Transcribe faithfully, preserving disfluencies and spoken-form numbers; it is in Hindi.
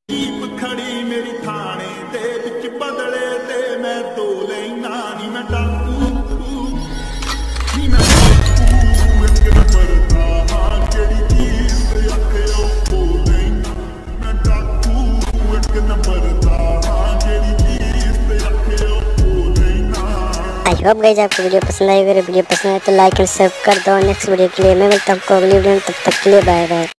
जीप खड़ी मेरी थाने दे विच बदले ते मैं दो लेना नी मैं डाकू नी मैं डाकू एक नंबर दा हां जेड़ी चीज आखियो ओ लेना मैं डाकू एक नंबर दा हां जेड़ी चीज आखियो ओ लेना। आई होप गाइस आपको वीडियो पसंद आई। अगर वीडियो पसंद आए तो लाइक एंड सब्सक्राइब कर दो। नेक्स्ट वीडियो के लिए मैं मिलता हूं आपको अगली वीडियो में, तब तक के लिए बाय बाय।